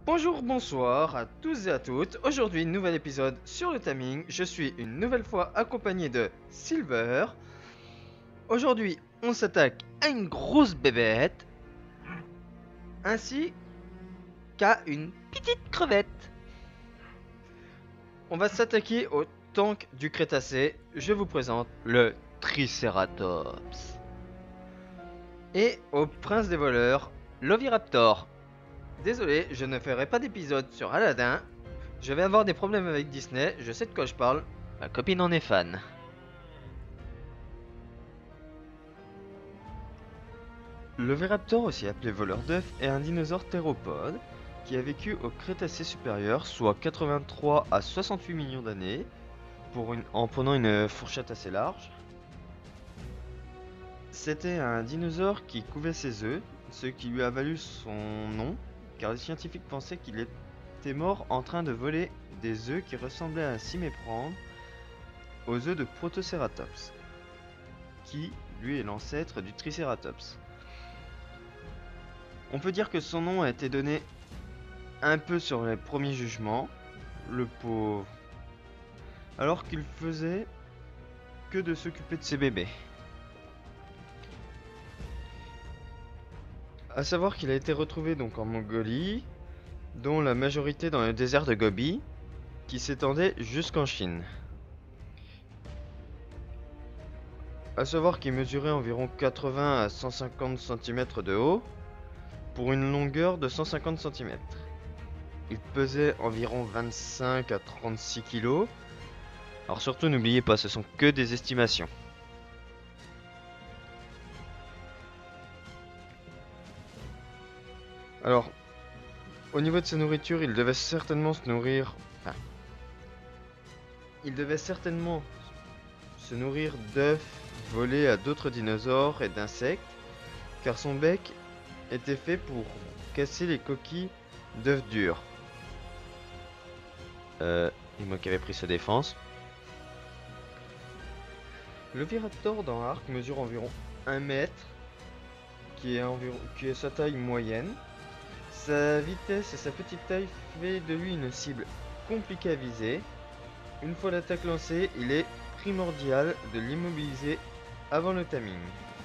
Bonjour, bonsoir à tous et à toutes. Aujourd'hui, nouvel épisode sur le timing. Je suis une nouvelle fois accompagné de Silver. Aujourd'hui, on s'attaque à une grosse bébête ainsi qu'à une petite crevette. On va s'attaquer au tank du Crétacé. Je vous présente le Triceratops. Et au prince des voleurs, l'Oviraptor. Désolé, je ne ferai pas d'épisode sur Aladdin. Je vais avoir des problèmes avec Disney, je sais de quoi je parle. Ma copine en est fan. L'Oviraptor, aussi appelé voleur d'œufs, est un dinosaure théropode qui a vécu au Crétacé supérieur, soit 83 à 68 millions d'années, en prenant une fourchette assez large. C'était un dinosaure qui couvait ses œufs, ce qui lui a valu son nom, car les scientifiques pensaient qu'il était mort en train de voler des œufs qui ressemblaient à s'y méprendre aux œufs de Protoceratops, qui lui est l'ancêtre du Triceratops. On peut dire que son nom a été donné un peu sur les premiers jugements, le pauvre, alors qu'il faisait que de s'occuper de ses bébés. A savoir qu'il a été retrouvé donc en Mongolie, dont la majorité dans le désert de Gobi, qui s'étendait jusqu'en Chine. A savoir qu'il mesurait environ 80 à 150 cm de haut, pour une longueur de 150 cm. Il pesait environ 25 à 36 kg. Alors surtout n'oubliez pas, ce sont que des estimations. Alors, au niveau de sa nourriture, il devait certainement se nourrir... Enfin, il devait certainement se nourrir d'œufs volés à d'autres dinosaures et d'insectes, car son bec était fait pour casser les coquilles d'œufs durs. Et moi qui avais pris sa défense. L'Oviraptor dans Arc mesure environ 1 mètre, qui est sa taille moyenne. Sa vitesse et sa petite taille fait de lui une cible compliquée à viser. Une fois l'attaque lancée, il est primordial de l'immobiliser avant le timing.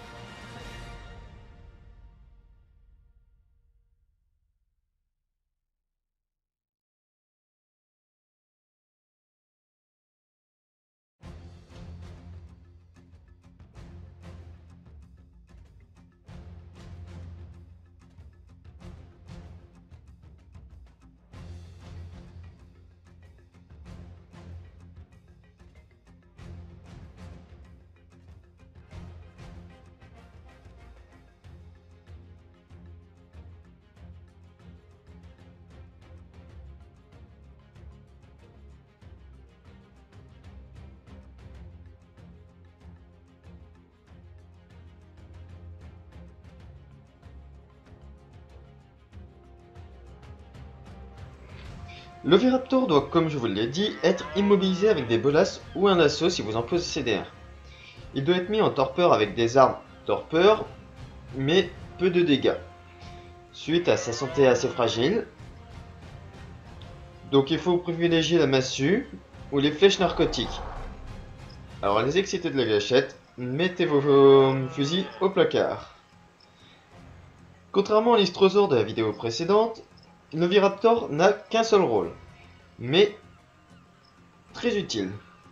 L'Oviraptor doit, comme je vous l'ai dit, être immobilisé avec des bolasses ou un lasso si vous en possédez un. Il doit être mis en torpeur avec des armes torpeur, mais peu de dégâts, suite à sa santé assez fragile. Donc il faut privilégier la massue ou les flèches narcotiques. Alors les excités de la gâchette, mettez vos fusils au placard. Contrairement à l'Istrosaure de la vidéo précédente, l'Oviraptor n'a qu'un seul rôle, mais très utile.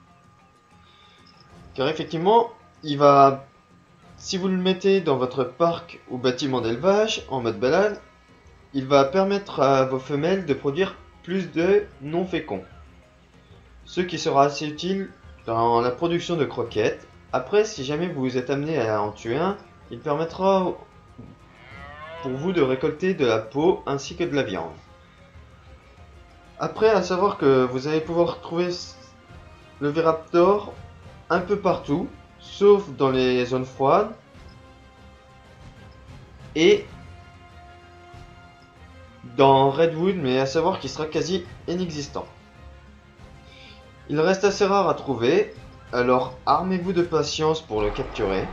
Car effectivement, si vous le mettez dans votre parc ou bâtiment d'élevage en mode balade, il va permettre à vos femelles de produire plus d'œufs non féconds. Ce qui sera assez utile dans la production de croquettes. Après, si jamais vous êtes amené à en tuer un, il permettra pour vous de récolter de la peau ainsi que de la viande. Après, à savoir que vous allez pouvoir trouver l'Oviraptor un peu partout, sauf dans les zones froides, et dans Redwood, mais à savoir qu'il sera quasi inexistant. Il reste assez rare à trouver, alors armez-vous de patience pour le capturer.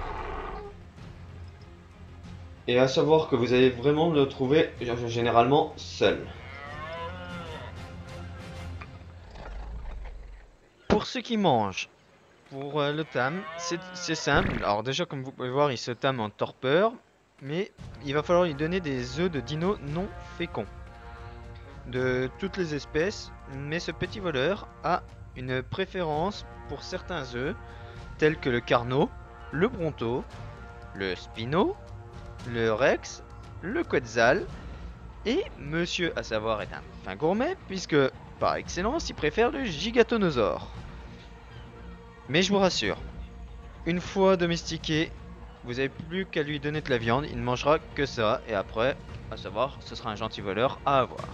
Et à savoir que vous allez vraiment le trouver généralement seul. Pour ceux qui mangent, pour le tam, c'est simple. Alors déjà, comme vous pouvez voir, il se tame en torpeur, mais il va falloir lui donner des œufs de dino non féconds de toutes les espèces, mais ce petit voleur a une préférence pour certains œufs, tels que le carnot, le bronto, le spino, le rex, le quetzal, et monsieur à savoir est un fin gourmet, puisque par excellence il préfère le gigatonosaure. Mais je vous rassure, une fois domestiqué, vous n'avez plus qu'à lui donner de la viande, il ne mangera que ça, et après, à savoir, ce sera un gentil voleur à avoir.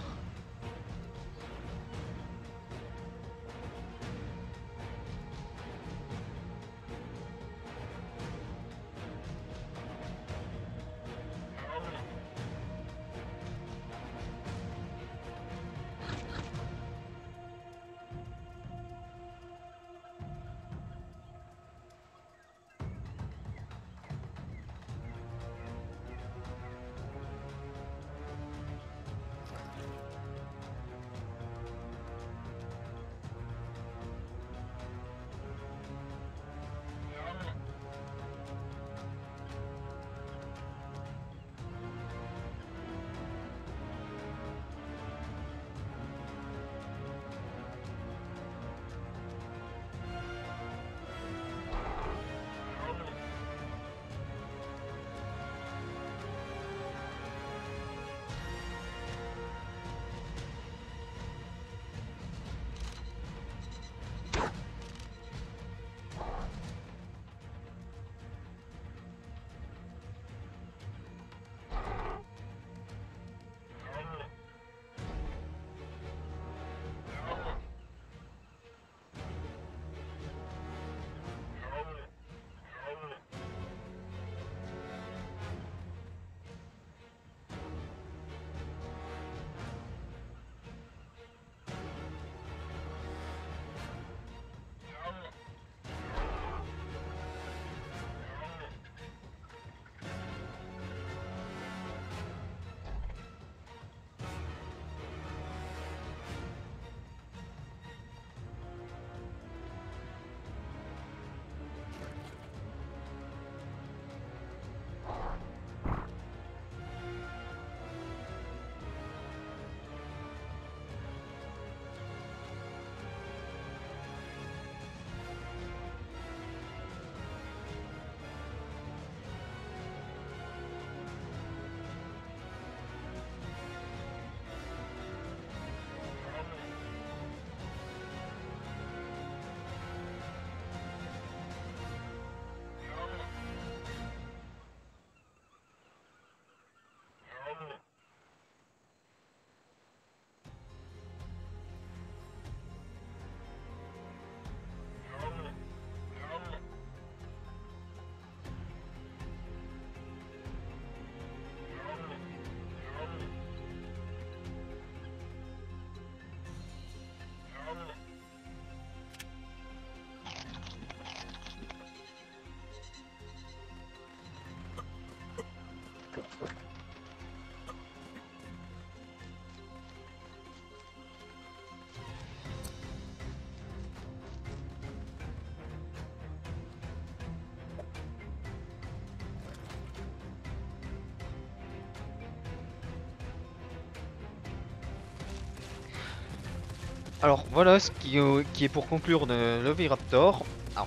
Alors voilà ce qui est pour conclure de l'Oviraptor. Alors,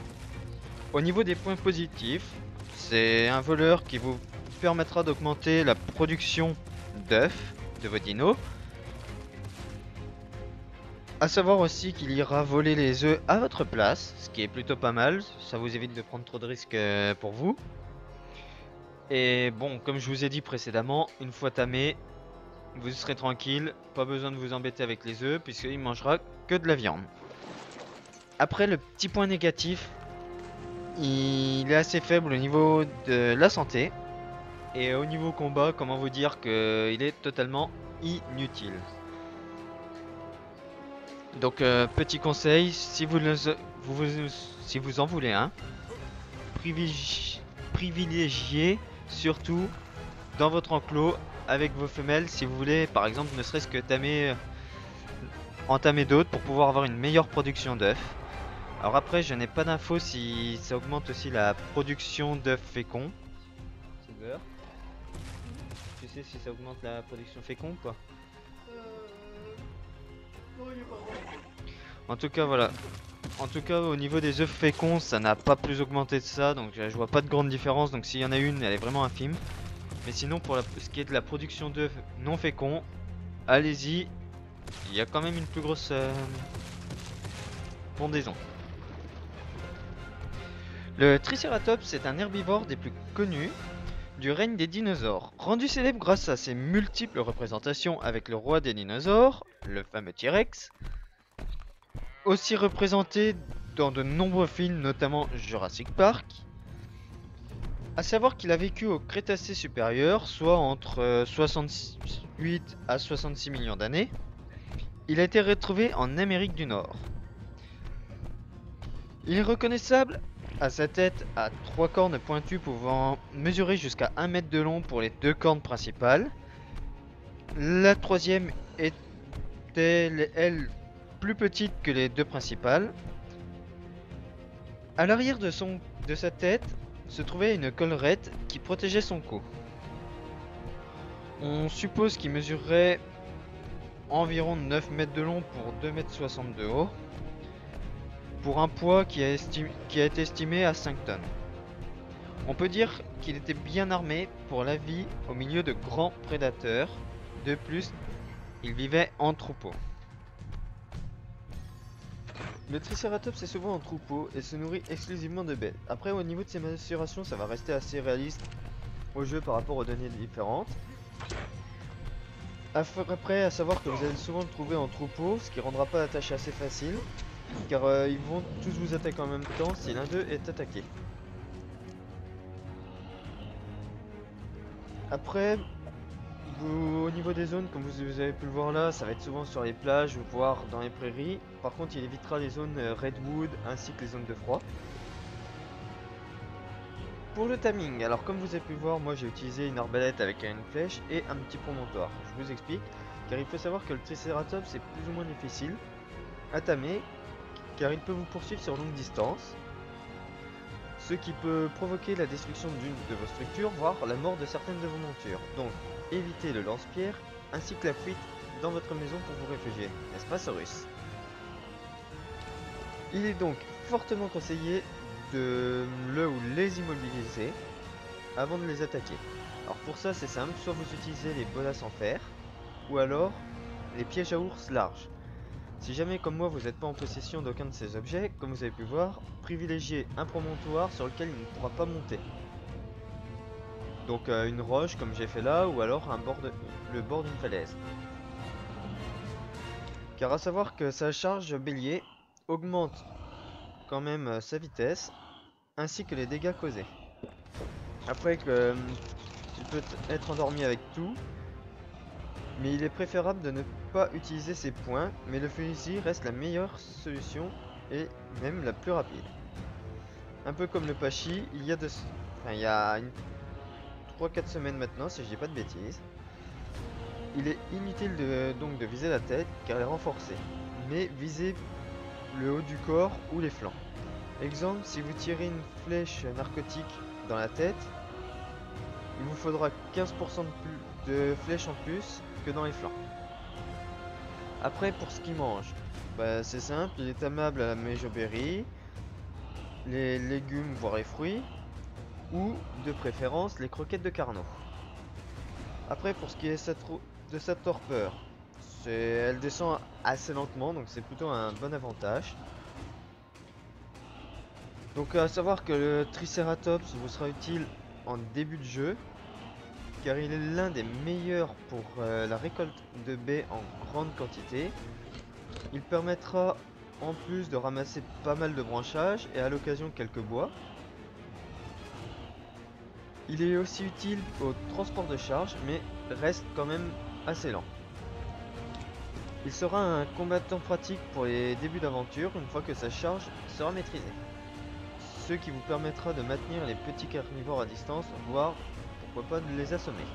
au niveau des points positifs, c'est un voleur qui vous permettra d'augmenter la production d'œufs de vos dinos. A savoir aussi qu'il ira voler les œufs à votre place, ce qui est plutôt pas mal, ça vous évite de prendre trop de risques pour vous. Et bon, comme je vous ai dit précédemment, une fois tamé, vous serez tranquille, pas besoin de vous embêter avec les œufs puisqu'il mangera que de la viande. Après, le petit point négatif, il est assez faible au niveau de la santé. Et au niveau combat, comment vous dire qu'il est totalement inutile. Donc petit conseil, si vous en voulez un, privilégiez surtout dans votre enclos avec vos femelles si vous voulez par exemple ne serait-ce que entamer d'autres pour pouvoir avoir une meilleure production d'œufs. Alors après, je n'ai pas d'infos si ça augmente aussi la production d'œufs féconds. Silver, tu sais si ça augmente la production fécond ou pas? Non, il est pas bon. En tout cas, voilà. En tout cas, au niveau des œufs féconds, ça n'a pas plus augmenté de ça, donc je vois pas de grande différence. Donc s'il y en a une, elle est vraiment infime. Mais sinon, pour ce qui est de la production d'œufs non féconds, allez-y. Il y a quand même une plus grosse pendaison. Le Triceratops est un herbivore des plus connus du règne des dinosaures, rendu célèbre grâce à ses multiples représentations avec le roi des dinosaures, le fameux T-Rex, aussi représenté dans de nombreux films, notamment Jurassic Park. À savoir qu'il a vécu au Crétacé supérieur, soit entre 68 à 66 millions d'années. Il a été retrouvé en Amérique du Nord. Il est reconnaissable à sa tête à 3 cornes pointues pouvant mesurer jusqu'à 1 mètre de long pour les 2 cornes principales. La troisième était, elle, plus petite que les 2 principales. À l'arrière de sa tête se trouvait une collerette qui protégeait son cou. On suppose qu'il mesurerait environ 9 mètres de long pour 2 mètres 60 de haut, pour un poids qui a été estimé à 5 tonnes. On peut dire qu'il était bien armé pour la vie au milieu de grands prédateurs. De plus, il vivait en troupeau. Le Triceratops est souvent en troupeau et se nourrit exclusivement de baies. Après, au niveau de ses mensurations, ça va rester assez réaliste au jeu par rapport aux données différentes. Après, à savoir que vous allez souvent le trouver en troupeau, ce qui rendra pas la tâche assez facile, car ils vont tous vous attaquer en même temps si l'un d'eux est attaqué. Après, au niveau des zones, comme vous avez pu le voir là, ça va être souvent sur les plages, voire dans les prairies. Par contre, il évitera les zones redwood ainsi que les zones de froid. Pour le timing, alors comme vous avez pu voir, moi j'ai utilisé une arbalète avec une flèche et un petit promontoire. Je vous explique, car il faut savoir que le Triceratops est plus ou moins difficile à tamer, car il peut vous poursuivre sur longue distance, ce qui peut provoquer la destruction d'une de vos structures, voire la mort de certaines de vos montures. Donc, évitez le lance-pierre ainsi que la fuite dans votre maison pour vous réfugier, n'est-ce pas Saurus? Il est donc fortement conseillé de le ou les immobiliser avant de les attaquer. Alors pour ça c'est simple, soit vous utilisez les bolas en fer, ou alors les pièges à ours larges. Si jamais comme moi vous n'êtes pas en possession d'aucun de ces objets, comme vous avez pu voir, privilégiez un promontoire sur lequel il ne pourra pas monter. Donc une roche comme j'ai fait là, ou alors le bord d'une falaise. Car à savoir que sa charge bélier augmente quand même sa vitesse, ainsi que les dégâts causés. Après que il peut être endormi avec tout, mais il est préférable de ne pas utiliser ses points, mais le fusil reste la meilleure solution et même la plus rapide. Un peu comme le Pachi, il y a 3-4 semaines maintenant, si je dis pas de bêtises. Il est inutile donc de viser la tête car elle est renforcée, mais visez le haut du corps ou les flancs. Exemple, si vous tirez une flèche narcotique dans la tête, il vous faudra 15% de flèches en plus que dans les flancs. Après, pour ce qu'il mange, c'est simple, il est tamable à la méjoberry, les légumes voire les fruits, ou de préférence les croquettes de carnot. Après, pour ce qui est de sa torpeur, elle descend assez lentement, donc c'est plutôt un bon avantage. Donc à savoir que le Triceratops vous sera utile en début de jeu, car il est l'un des meilleurs pour la récolte de baies en grande quantité. Il permettra en plus de ramasser pas mal de branchages et à l'occasion quelques bois. Il est aussi utile au transport de charge, mais reste quand même assez lent. Il sera un combattant pratique pour les débuts d'aventure une fois que sa charge sera maîtrisée. Ce qui vous permettra de maintenir les petits carnivores à distance, voire pourquoi pas de les assommer.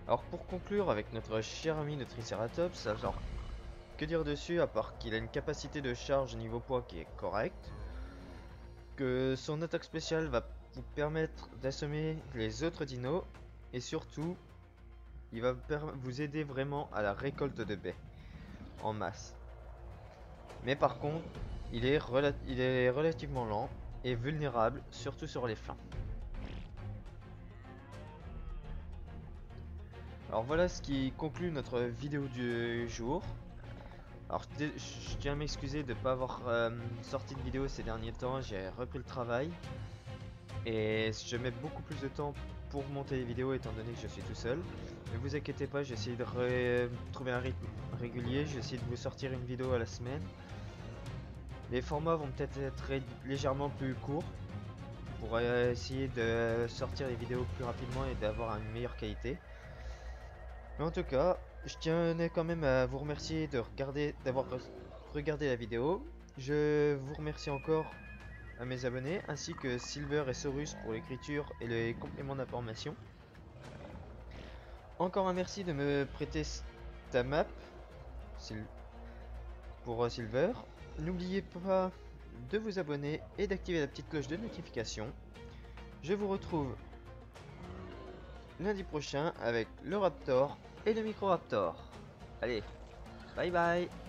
Alors pour conclure avec notre cher ami le Triceratops, alors que dire dessus à part qu'il a une capacité de charge niveau poids qui est correcte, que son attaque spéciale va vous permettre d'assommer les autres dinos, et surtout il va vous aider vraiment à la récolte de baies en masse. Mais par contre, il est relativement lent et vulnérable, surtout sur les flancs. Alors voilà ce qui conclut notre vidéo du jour. Alors je tiens à m'excuser de ne pas avoir sorti de vidéo ces derniers temps, j'ai repris le travail. Et je mets beaucoup plus de temps pour monter les vidéos étant donné que je suis tout seul. Ne vous inquiétez pas, j'ai essayé de trouver un rythme régulier, j'ai essayé de vous sortir une vidéo à la semaine. Les formats vont peut-être être légèrement plus courts pour essayer de sortir les vidéos plus rapidement et d'avoir une meilleure qualité. Mais en tout cas, je tenais quand même à vous remercier d'avoir regardé la vidéo. Je vous remercie encore à mes abonnés, ainsi que Silver et Saurus pour l'écriture et les compléments d'information. Encore un merci de me prêter ta map pour Silver. N'oubliez pas de vous abonner et d'activer la petite cloche de notification. Je vous retrouve lundi prochain avec le Raptor et le Microraptor. Allez, bye bye.